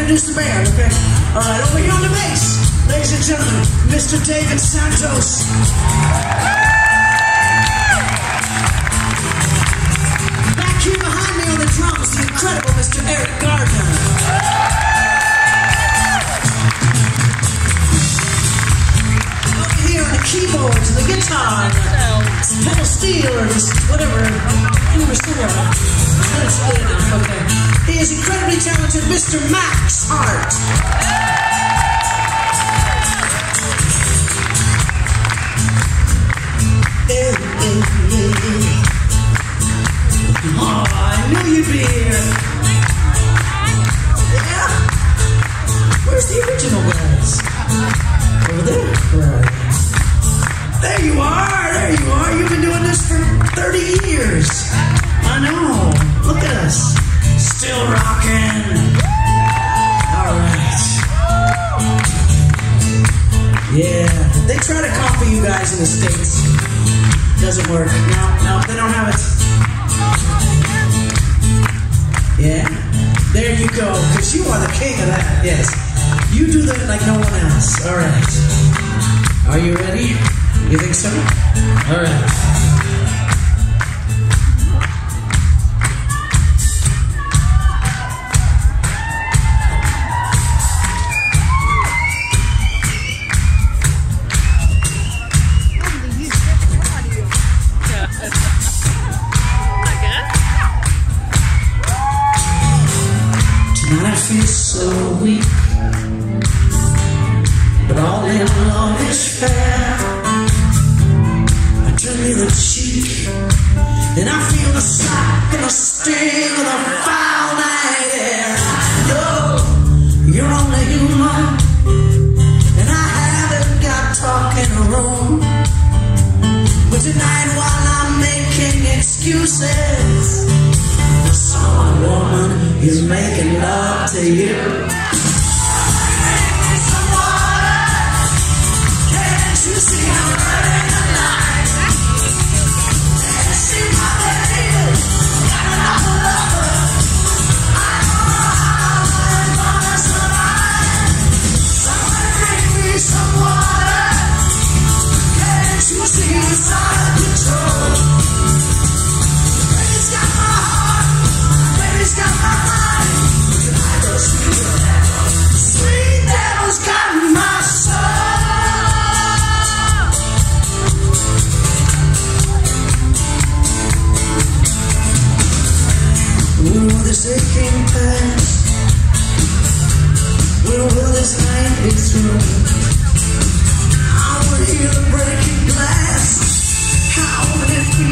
introduce the band, okay? All right, over here on the bass, ladies and gentlemen, Mr. David Santos. Back here behind me on the drums, the incredible Mr. Eric Gardner. Over here on the keyboards and the guitar, pedal steel or just whatever, okay. He is incredibly talented, Mr. Max Hart. Oh, I knew you'd be here. Yeah? Where's the original guys? Over there? Right. There you are, there you are. You've been doing this for 30 years. I know. Look at us. Still rocking. Alright. Yeah. They try to copy you guys in the States. Doesn't work. No, they don't have it. Yeah. There you go. Because you are the king of that. Yes. You do that like no one else. Alright. Are you ready? You think so? Alright. Tonight I feel so weak, but all in love is fair. I turn the other cheek, and I feel the slap and the sting of the foul night air. I know you're only human, and I haven't got talking room. But tonight while I'm making excuses, some woman is making love to you. This aching past, will this night be through? I will hear the breaking glass. How will it be?